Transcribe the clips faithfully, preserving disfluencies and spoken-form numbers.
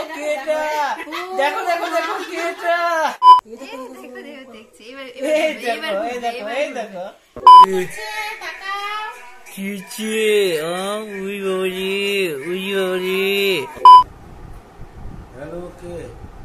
দেখো দেখো দেখো কেটা হ্যালো কে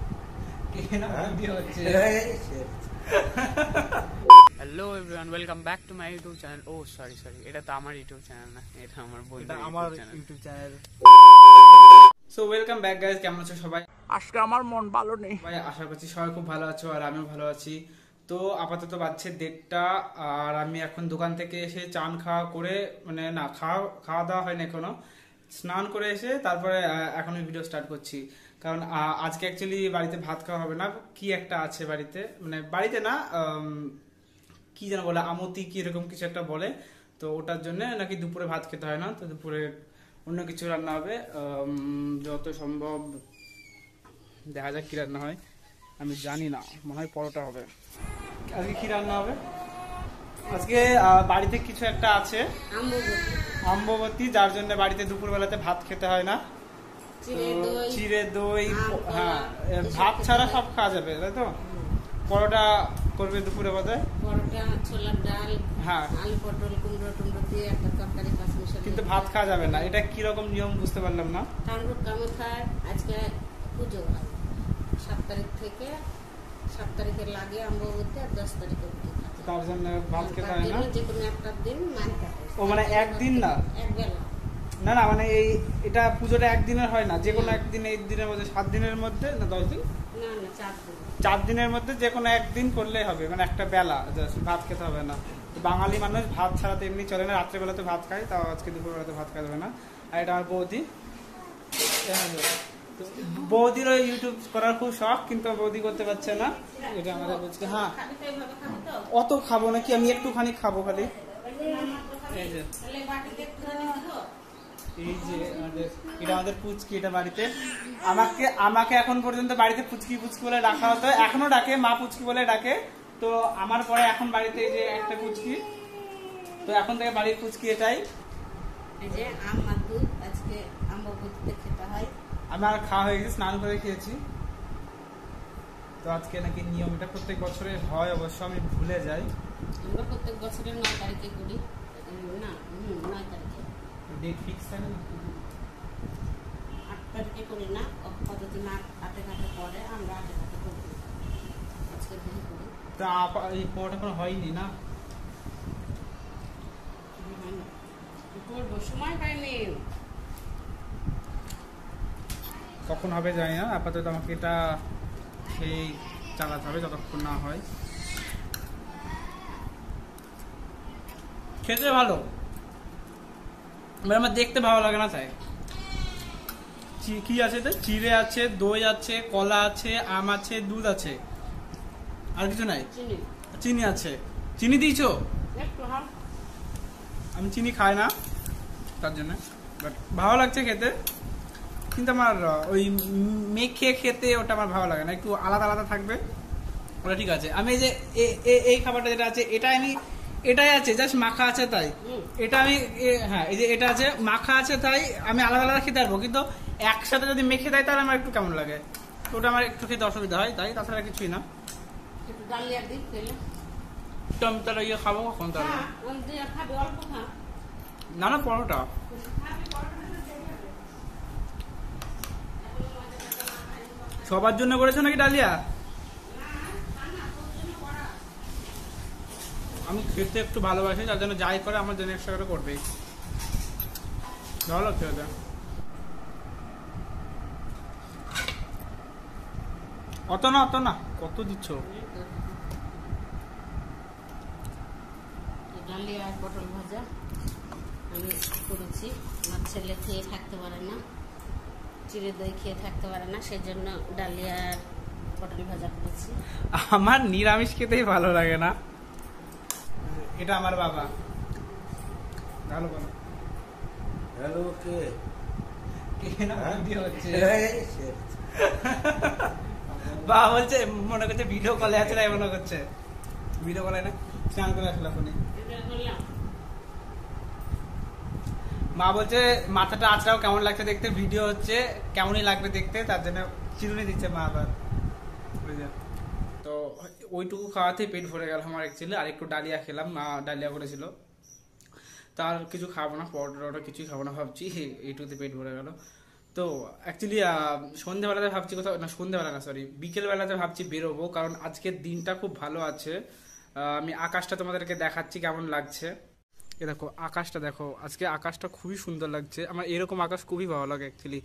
hello everyone, welcome back to my YouTube channel. ও সরি সরি এটা তো আমার ইউটিউব চ্যানেল না, এটা আমার বন্ধু আমার YouTube channel. So welcome back guys, কেমন আছো সবাই? আজকে আমার মন ভালো নেই ভাই, আশা করছি সবাই খুব ভালো আছো আর আমিও ভালো আছি। তো আপাতত বাজছে দেড়টা আর আমি এখন দোকান থেকে এসে চান খাওয়া করে, মানে না খাওয়া খাওয়া দাওয়া হয়নি এখনো, স্নান করে এসে তারপরে এখন ভিডিও স্টার্ট করছি। কারণ আজকে অ্যাকচুয়ালি বাড়িতে ভাত খাওয়া হবে না, কি একটা আছে বাড়িতে, মানে বাড়িতে না কি যেন বলে আমতি কি এরকম কিছু একটা বলে, তো ওটার জন্য নাকি দুপুরে ভাত খেতে হয় না, তো দুপুরে অন্য কিছু রান্না হবে। যত সম্ভব দেখা যাক কি রান্না হয়, আমি জানি না, মনে হয় পরোটা হবে। আজকে কি রান্না হবে? আজকে বাড়িতে কিছু একটা আছে অম্ববতী, যার জন্য বাড়িতে দুপুর বেলাতে ভাত খেতে হয় না। চিড়ে দই, হ্যাঁ ভাত ছাড়া সব খাওয়া যাবে, তাই তো? পরোটা করবে দুপুরে বোধহয়, পরোটা, ছোলার ডাল, হ্যাঁ আলু পটল কুমড়ো টুমড়ো দিয়ে একটা তরকারি পাঁচ মিশালি, কিন্তু ভাত খাওয়া যাবে না। এটা কি রকম নিয়ম বুঝতে পারলাম না। কামরূপ কামাখ্যার আজকে পুজো হয়, সাত তারিখ থেকে সাত তারিখে লাগে অম্ববতী আর দশ তারিখে অবধি, তার জন্য ভাত খেতে হয় না। যে কোনো একটা দিন মানতে হয়। ও মানে একদিন না, এক বেলা না না, মানে এই এটা পুজোটা একদিনের হয় না, যে কোনো একদিন, এই দিনের মধ্যে সাত দিনের মধ্যে না দশ দিন না না চার দিন চার দিনের মধ্যে যে কোনো একদিন করলেই হবে, মানে একটা বেলা ভাত খেতে হবে না। বাঙালি মানুষ ভাত ছাড়া তো এমনি চলে না, রাত্রেবেলাতে ভাত খায়, তাও আজকে দুপুরবেলাতে ভাত খাওয়া যাবে না। আর এটা আমার বৌদি, বৌদির ওই ইউটিউব করার খুব শখ, কিন্তু বৌদি করতে পারছে না। এটা আমাদের বলছে হ্যাঁ অত খাবো নাকি, আমি একটুখানি খাবো খালি। এই যে এই যে আমাদের এটা আমাদের পুচকি, এটা বাড়িতে আমাকে আমাকে এখন পর্যন্ত বাড়িতে পুচকি পুচকি বলে ডাকা হতো, এখনো ডাকে, মা পুচকি বলে ডাকে। তো আমার পরে এখন বাড়িতে এই যে একটা পুচকি, তো এখন থেকে বাড়ির পুচকি এটাই। এই যে আম আর দুধ আজকে অম্ববতীতে খেতে হয়। আমার খাওয়া হয়ে গেছে, স্নান করে খেয়েছি। তো আজকে নাকি নিয়ম, এটা প্রত্যেক বছরে হয় অবশ্য, আমি ভুলে যাই। আমরা প্রত্যেক বছরের নয় তারিখে করি, না হুম নয় তারিখে ডেট ফিক্স থাকে না, আট তারিখে করি না, কতদিন আটে ঘাটে পরে আমরা আটে ঘাটে করি, আজকে দিন করি। তা এই পরোটা কোনো হয়নি না, করবো সময় পাইনি, কখন হবে জানি না। আপাতত আমাকে এটা সেই চালাতে হবে যতক্ষণ না হয়। খেতে ভালো, আমার দেখতে ভালো লাগে না, তাই। কি আছে? চিড়ে আছে, দই আছে, কলা আছে, আম আছে, দুধ আছে, আর কিছু নাই। চিনি আছে। চিনি দিয়েছো? আমি চিনি খাই না, তার জন্য বাট ভালো লাগছে খেতে, কিন্তু আমার ওই মেখে খেতে ওটা আমার ভালো লাগে না, একটু আলাদা আলাদা থাকবে ওটা ঠিক আছে। আমি এই যে এই খাবারটা যেটা আছে, এটা আমি এটাই আছে জাস্ট মাখা আছে তাই, এটা আমি হ্যাঁ এই যে এটা আছে মাখা আছে তাই আমি আলাদা আলাদা খেতে পারবো, কিন্তু একসাথে যদি মেখে দেয় তাহলে আমার একটু কেমন লাগে, ওটা আমার একটু খেতে অসুবিধা হয়, তাই তাছাড়া কিছুই না। আমি তাহলে ইয়ে খাবো কখন তাহলে? না না পরোটা সবার জন্য করেছো নাকি ডালিয়া? আমি খেতে একটু ভালোবাসি, তার জন্য যাই করে আমার জন্য একশো করে করবেই, ভালো লাগছে ওটা। অত না অত না, কত দিচ্ছ? ডালিয়া আর পটল ভাজা আমি করেছি, আমার ছেলে খেয়ে থাকতে পারে না, চিড়ে দই খেয়ে থাকতে পারে না, সেই জন্য ডালিয়া আর পটল ভাজা করেছি। আমার নিরামিষ খেতেই ভালো লাগে না। এটা আমার বাবা, ভালো বলো। হ্যালো কে বাবা বলছে, মনে করছে ভিডিও কলে আছে, তাই মনে করছে ভিডিও কলে না, স্নান করে আসলে ফোনে। মা বলছে মাথাটা আঁচড়াও, কেমন লাগছে দেখতে, ভিডিও হচ্ছে কেমনই লাগবে দেখতে, তার জন্য চিরুনি দিচ্ছে মা আবার। তো ওইটুকু খাওয়াতেই পেট ভরে গেল আমার অ্যাকচুয়ালি। আর একটু ডালিয়া খেলাম, মা ডালিয়া করেছিল, তার কিছু খাবো না, পরোটা কিছুই খাবো না ভাবছি, এইটুকুতে পেট ভরে গেল। তো অ্যাকচুয়ালি সন্ধ্যেবেলাতে ভাবছি কোথাও, না সন্ধ্যেবেলা না সরি বিকেলবেলাতে ভাবছি বেরোবো, কারণ আজকের দিনটা খুব ভালো আছে। আমি আকাশটা তোমাদেরকে দেখাচ্ছি কেমন লাগছে। এ দেখো আকাশটা দেখো, আজকে আকাশটা খুবই সুন্দর লাগছে, আমার এরকম আকাশ খুবই ভালো লাগে অ্যাকচুয়ালি।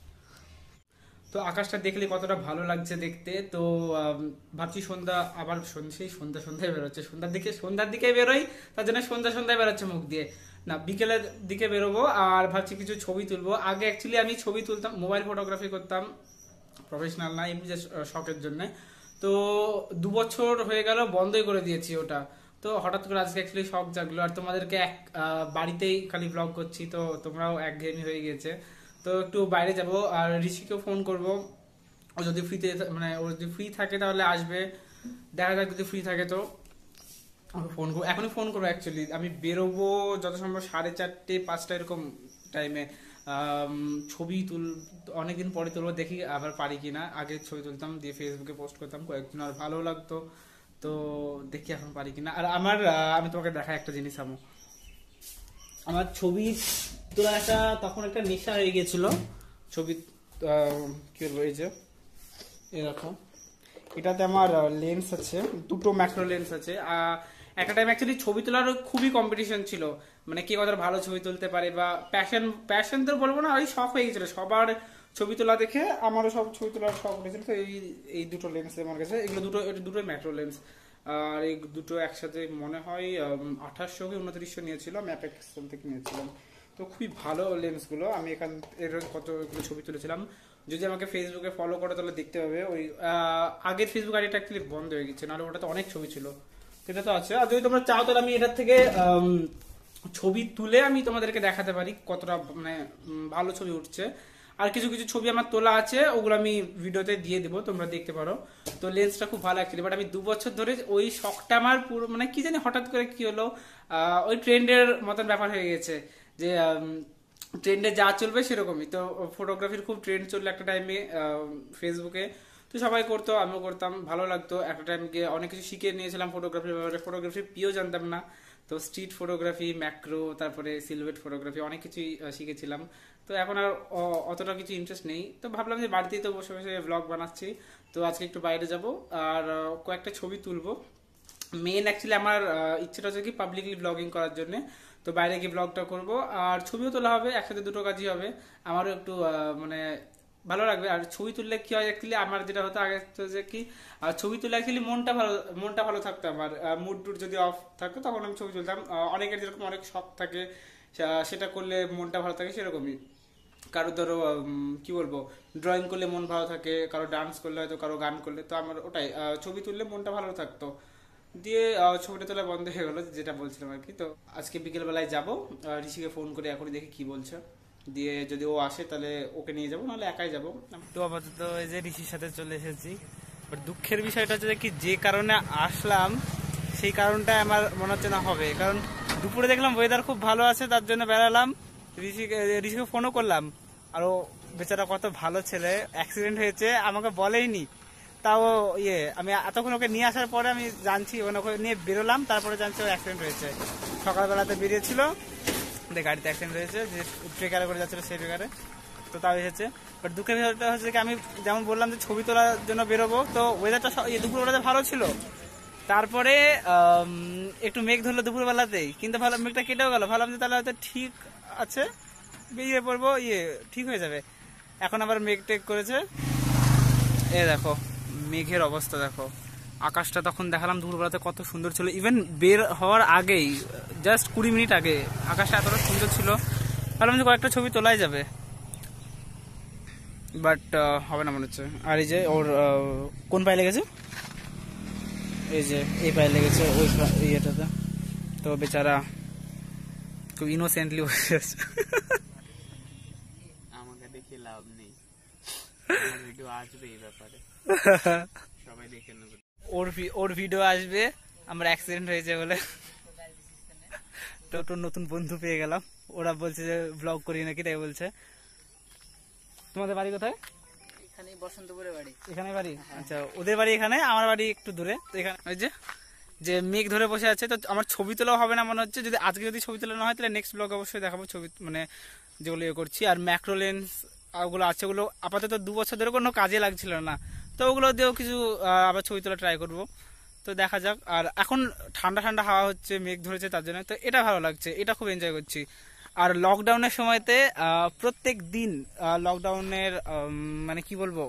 তো আকাশটা দেখলে কতটা ভালো লাগছে দেখতে। তো ভাবছি সন্ধ্যা আবার সেই সন্ধ্যা সন্ধ্যায় বেরোচ্ছে, সন্ধ্যার দিকে সন্ধ্যার দিকে বেরোই, তার জন্য সন্ধ্যা সন্ধ্যায় বেরোচ্ছে মুখ দিয়ে, না বিকেলের দিকে বেরোবো। আর ভাবছি কিছু ছবি তুলবো। আগে অ্যাকচুয়ালি আমি ছবি তুলতাম, মোবাইল ফটোগ্রাফি করতাম, প্রফেশনাল না, এমনি যে শখের জন্য। তো দু বছর হয়ে গেল বন্ধই করে দিয়েছি ওটা। তো হঠাৎ করে আজকে অ্যাকচুয়ালি শখ জাগলো, আর তোমাদেরকে এক বাড়িতেই খালি ব্লগ করছি, তো তোমরাও একঘেয়েমি হয়ে গেছে। তো একটু বাইরে যাব, আর ঋষিকেও ফোন করব, ও যদি ফ্রিতে মানে ও যদি ফ্রি থাকে তাহলে আসবে, দেখা যাক যদি ফ্রি থাকে তো ফোন করবো, এখনই ফোন করবো। অ্যাকচুয়ালি আমি বেরোবো যত সম্ভব সাড়ে চারটে পাঁচটা এরকম টাইমে। ছবি তুল অনেকদিন পরে তুলবো, দেখি আবার পারি কিনা। আগে ছবি তুলতাম, দিয়ে ফেসবুকে পোস্ট করতাম, কয়েকদিন আর ভালো লাগতো, তো দেখি এখন পারি কিনা। আর আমার আমি তোমাকে দেখাই একটা জিনিস, আমি আমার ছবি তোলার একটা তখন একটা নেশা হয়ে গেছিল ছবি, কি বলবো, এই যে এরকম এটাতে আমার লেন্স আছে, দুটো ম্যাক্রো লেন্স আছে। একটা টাইম অ্যাকচুয়ালি ছবি তোলার খুবই কম্পিটিশন ছিল, মানে কে কতটা ভালো ছবি তুলতে পারে, বা প্যাশন প্যাশন তো বলবো না, ওই শখ হয়ে গেছিল সবার ছবি তোলা দেখে, আমারও সব ছবি তোলার শখ উঠেছিল। তো এই এই দুটো লেন্স আমার কাছে, এগুলো দুটো দুটোই ম্যাক্রো লেন্স। আর এই দুটো একসাথে মনে হয় আঠাশশো কি উনত্রিশশো নিয়েছিল, ম্যাপ এক্সেল থেকে নিয়েছিলাম। তো খুবই ভালো লেন্সগুলো, আমি এখান এর কতগুলো ছবি তুলেছিলাম। যদি আমাকে ফেসবুকে ফলো করে তাহলে দেখতে পাবে। ওই আগের ফেসবুক আইডিটা অ্যাকচুয়ালি বন্ধ হয়ে গেছে, নাহলে ওটাতে অনেক ছবি ছিল, সেটা তো আছে। আর যদি তোমরা চাও তাহলে আমি এটার থেকে ছবি তুলে আমি তোমাদেরকে দেখাতে পারি কতটা মানে ভালো ছবি উঠছে। আর কিছু কিছু ছবি আমার তোলা আছে, ওগুলো আমি ভিডিওতে দিয়ে দেবো, তোমরা দেখতে পারো। তো লেন্সটা খুব ভালো অ্যাকচুয়ালি, বাট আমি দু বছর ধরে ওই শখটা আমার পুরো মানে কি জানি হঠাৎ করে কি হলো, ওই ট্রেন্ডের মতন ব্যাপার হয়ে গেছে, যে ট্রেন্ডে যা চলবে সেরকমই। তো ফটোগ্রাফির খুব ট্রেন্ড চললো একটা টাইমে ফেসবুকে, তো সবাই করতো, আমিও করতাম, ভালো লাগতো। একটা টাইম গিয়ে অনেক কিছু শিখে নিয়েছিলাম ফটোগ্রাফির ব্যাপারে, ফটোগ্রাফি পিও জানতাম না, তো স্ট্রিট ফটোগ্রাফি, ম্যাক্রো, তারপরে সিলুয়েট ফটোগ্রাফি অনেক কিছুই শিখেছিলাম। তো এখন আর অতটা কিছু ইন্টারেস্ট নেই, তো ভাবলাম যে বাড়িতেই তো বসে বসে ব্লগ বানাচ্ছি, তো আজকে একটু বাইরে যাব আর কয়েকটা ছবি তুলবো। মেন অ্যাকচুয়ালি আমার ইচ্ছেটা হচ্ছে কি পাবলিকলি ব্লগিং করার জন্য, তো বাইরে গিয়ে ব্লগটা করবো আর ছবিও তোলা হবে, একসাথে দুটো কাজই হবে। আমারও একটু মানে ভালো লাগবে। আর ছবি তুললে কি হয় অ্যাকচুয়ালি, আমার যেটা হতো আগে যে কি ছবি তুললে অ্যাকচুয়ালি মনটা ভালো মনটা ভালো থাকতো, আমার মুড টুড যদি অফ থাকতো তখন আমি ছবি তুলতাম। অনেকের যেরকম অনেক শখ থাকে, সেটা করলে মনটা ভালো থাকে, সেরকমই কারো ধরো কি বলবো ড্রয়িং করলে মন ভালো থাকে, কারো ডান্স করলে হয়তো, কারো গান করলে। তো আমার ওটাই ছবি তুললে মনটা ভালো থাকতো, দিয়ে ছবিটা তোলা বন্ধ হয়ে গেলো, যেটা বলছিলাম আর কি। তো আজকে বিকেল বেলায় যাবো, ঋষিকে ফোন করে এখনই দেখি কি বলছে, দিয়ে যদি ও আসে তাহলে ওকে নিয়ে যাবো, নাহলে একাই যাবো। তো আপাতত এই যে ঋষির সাথে চলে এসেছি, বাট দুঃখের বিষয়টা হচ্ছে কি যে কারণে আসলাম সেই কারণটা আমার মনে হচ্ছে না হবে, কারণ দুপুরে দেখলাম ওয়েদার খুব ভালো আছে, তার জন্য বেড়ালাম। ঋষিকে ঋষিকে ফোনও করলাম, আর ও বেচারা কত ভালো ছেলে, অ্যাক্সিডেন্ট হয়েছে আমাকে বলেইনি, তাও ইয়ে আমি এতক্ষণ ওকে নিয়ে আসার পরে আমি জানছি, ওকে নিয়ে বেরোলাম, তারপরে জানছি ও অ্যাক্সিডেন্ট হয়েছে। সকালবেলাতে বেরিয়েছিল, দেখ গাড়িতে অ্যাক্সিডেন্ট হয়েছে, যে ট্রেকারে করে যাচ্ছিল সেই ট্রেকারে, তো তাও এসেছে। বাট দুঃখের বিষয়টা হচ্ছে কি আমি যেমন বললাম যে ছবি তোলার জন্য বেরোবো, তো ওয়েদারটা দুপুরবেলাতে ভালো ছিল, তারপরে একটু মেঘ ধরলো দুপুরবেলাতেই, কিন্তু ভালো মেঘটা কেটেও গেল, ভাবলাম যে তাহলে হয়তো ঠিক আছে বেরিয়ে পড়বো, ইয়ে ঠিক হয়ে যাবে। এখন আবার মেঘ টেক করেছে, এ দেখো মেঘের অবস্থা দেখো। আকাশটা তখন দেখালাম দুপুরবেলাতে কত সুন্দর ছিল, ইভেন বের হওয়ার আগেই জাস্ট কুড়ি মিনিট আগে আকাশটা এতটা সুন্দর ছিল, ভাবলাম যে কয়েকটা ছবি তোলাই যাবে, বাট হবে না মনে হচ্ছে। আর এই যে ওর কোন পায়ে লেগেছে, এই যে এই পায়ে লেগেছে ওই ইয়েটাতে, তো বেচারা খুব ইনোসেন্টলি বসে আছে। আমাকে দেখে লাভ নেই, ভিডিও আসবে এই ব্যাপারে, সবাই দেখে নেবে। ওর ওর ভিডিও আসবে আমার অ্যাক্সিডেন্ট হয়েছে বলে, টোটোর নতুন বন্ধু পেয়ে গেলাম, ওরা বলছে যে ব্লগ করি নাকি, তাই বলছে। তোমাদের বাড়ি কোথায়? এখানে বসন্তপুরে বাড়ি। এখানে বাড়ি? আচ্ছা, ওদের বাড়ি এখানে, আমার বাড়ি একটু দূরে। তো এখানে ওই যে যে মেঘ ধরে বসে আছে, তো আমার ছবি তোলাও হবে না মনে হচ্ছে। যদি আজকে যদি ছবি তোলা না হয় তাহলে নেক্সট ব্লগ অবশ্যই দেখাবো ছবি, মানে যেগুলো ইয়ে করছি। আর ম্যাক্রো লেন্স ওগুলো আছে, ওগুলো আপাতত দু বছর ধরে কোনো কাজে লাগছিল না, তো ওগুলো দিয়েও কিছু আবার ছবি তোলা ট্রাই করবো। তো দেখা যাক। আর এখন ঠান্ডা ঠান্ডা হাওয়া হচ্ছে, মেঘ ধরেছে, তার জন্য তো এটা ভালো লাগছে, এটা খুব এনজয় করছি। আর লকডাউনের সময়তে প্রত্যেক দিন লকডাউনের মানে কি বলবো,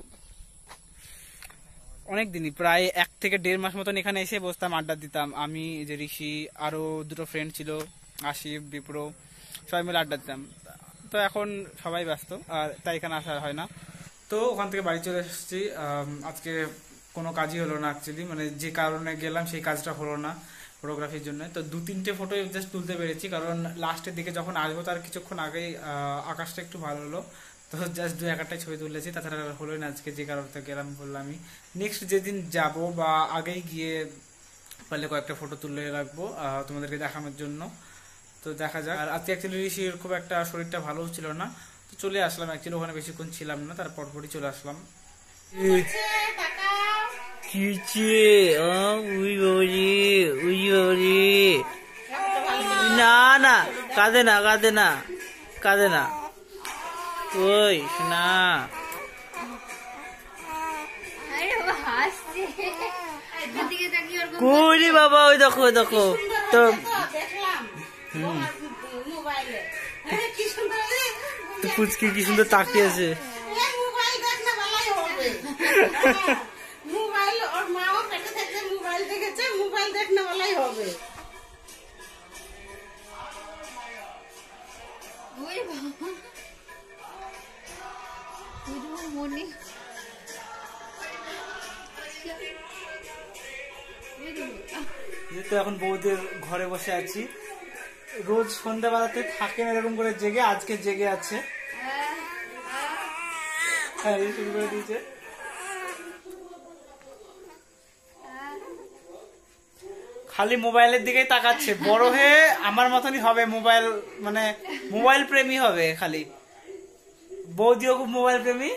অনেক দিনই, প্রায় এক থেকে দেড় মাস মতন এখানে এসে বসতাম, আড্ডা দিতাম। আমি, যে ঋষি, আরো দুটো ফ্রেন্ড ছিল, আশিফ, বিপ্রো, সবাই মিলে আড্ডা দিতাম। তো এখন সবাই ব্যস্ত, আর তাই এখানে আসা হয় না। তো ওখান থেকে বাড়ি চলে এসেছি। আজকে কোনো কাজই হলো না অ্যাকচুয়ালি, মানে যে কারণে গেলাম সেই কাজটা হলো না ফটোগ্রাফির জন্য। তো দু তিনটে ফটো জাস্ট তুলতে পেরেছি, কারণ লাস্টের দিকে যখন আসবো তার কিছুক্ষণ আগেই আকাশটা একটু ভালো হলো, তো জাস্ট দু একটাই ছবি তুলেছি, তাছাড়া হলোই না আজকে, যে কারণে গেলাম বললাম। আমি নেক্সট যেদিন যাব বা আগেই গিয়ে পারলে কয়েকটা ফটো তুলে রাখবো তোমাদেরকে দেখানোর জন্য। তো দেখা যাক। আর আজকে অ্যাকচুয়ালি ঋষির খুব একটা শরীরটা ভালো ছিল না, তো চলে আসলাম। অ্যাকচুয়ালি ওখানে বেশিক্ষণ ছিলাম না, তার পরপরই চলে আসলাম। না না, কাঁদে না, কাঁদে না, কাঁদে না, ওই না। কই বাবা, ওই দেখো, ওই দেখো তো, পুচকি কি সুন্দর তাকিয়েছে। মোবাইল ওর মাও পেটে থেকে মোবাইল দেখেছে, মোবাইল দেখনে বলাই হবে। ওই বাবা, পুরো মনে তো এখন বৌদের ঘরে বসে আছি। রোজ সন্ধ্যাবেলাতে থাকেন এরকম করে জেগে, আজকে জেগে আছে। হ্যাঁ, শুরু করে দিয়েছে। খালি মোবাইলের দিকেই তাকাচ্ছে, বড় হয়ে আমার মতনই হবে, মোবাইল মানে মোবাইল প্রেমী হবে খালি। বৌদিও খুব মোবাইল প্রেমী,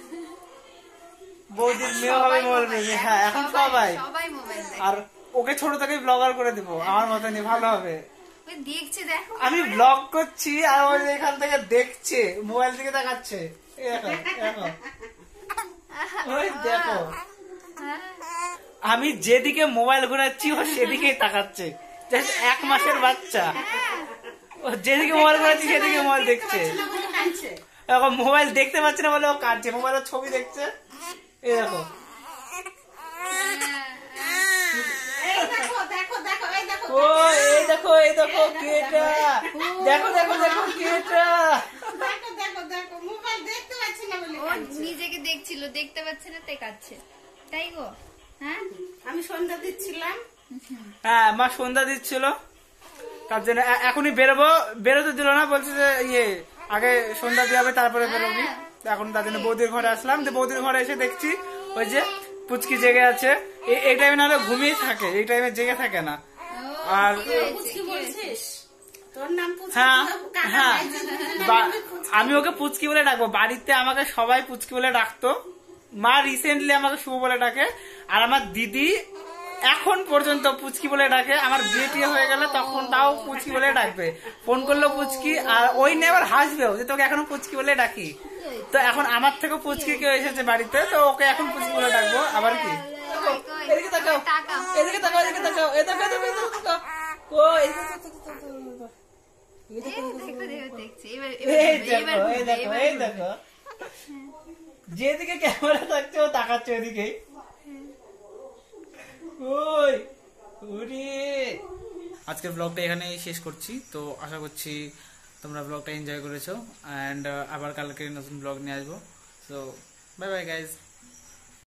বৌদির মেয়েও হবে মোবাইল প্রেমী। হ্যাঁ, এখন সবাই। আর ওকে ছোট থেকে ব্লগার করে দেবো, আমার মতনই, ভালো হবে। আমি ব্লগ করছি আর ওই এখান থেকে দেখছে, মোবাইল দিকে তাকাচ্ছে। দেখো, আমি যেদিকে মোবাইল ঘোরাচ্ছি ও সেদিকেই তাকাচ্ছে। এক মাসের বাচ্চা, ও যেদিকে মোবাইল ঘোরাচ্ছি সেদিকে মোবাইল দেখছে। এখন মোবাইল দেখতে পাচ্ছে না বলে ও কাটছে, মোবাইলের ছবি দেখছে। এই দেখো, ও এই দেখো, এই দেখো কেটা, দেখো দেখো দেখো কেটা, নিজেকে দেখছিল, দেখতে পাচ্ছে না, তাই কাটছে, তাই গো। হ্যাঁ, আমি সন্ধ্যা দিচ্ছিলাম। হ্যাঁ, মা সন্ধ্যা দিচ্ছিল, তার জন্য এখনই বেরোবো। বেরোতে দিল না, বলছে যে ইয়ে আগে সন্ধ্যা দিয়ে হবে তারপরে বেরোবি। এখন তার জন্য বৌদির ঘরে আসলাম। বৌদির ঘরে এসে দেখছি ওই যে পুচকি জেগে আছে। এই টাইমে না হলে ঘুমিয়ে থাকে, এই টাইমে জেগে থাকে না। আর হ্যাঁ হ্যাঁ, আমি ওকে পুচকি বলে ডাকবো। বাড়িতে আমাকে সবাই পুচকি বলে ডাকতো, মা রিসেন্টলি আমাকে শুভ বলে ডাকে, আর আমার দিদি এখন পর্যন্ত পুচকি বলে ডাকে। আমার বিয়ে টিয়ে হয়ে গেলে তখন তাও পুচকি বলে ডাকবে, ফোন করলো পুচকি। আর ওই নিয়ে আবার হাসবেও যে তোকে এখনো পুচকি বলে ডাকি। তো এখন আমার থেকে পুচকি কেউ এসেছে বাড়িতে, তো ওকে এখন পুচকি বলে ডাকবো। আবার কি, এদিকে তাকাও, এদিকে তাকাও, এদিকে তাকাও, এদিকে তাকাও, যেদিকে ক্যামেরা থাকছে ও তাকাচ্ছে ওদিকেই। আজকের ব্লগটা এখানেই শেষ করছি। তো আশা করছি তোমরা ব্লগটা এনজয় করেছো, অ্যান্ড আবার কালকে নতুন ব্লগ নিয়ে আসবো। তো বাই বাই গাইজ।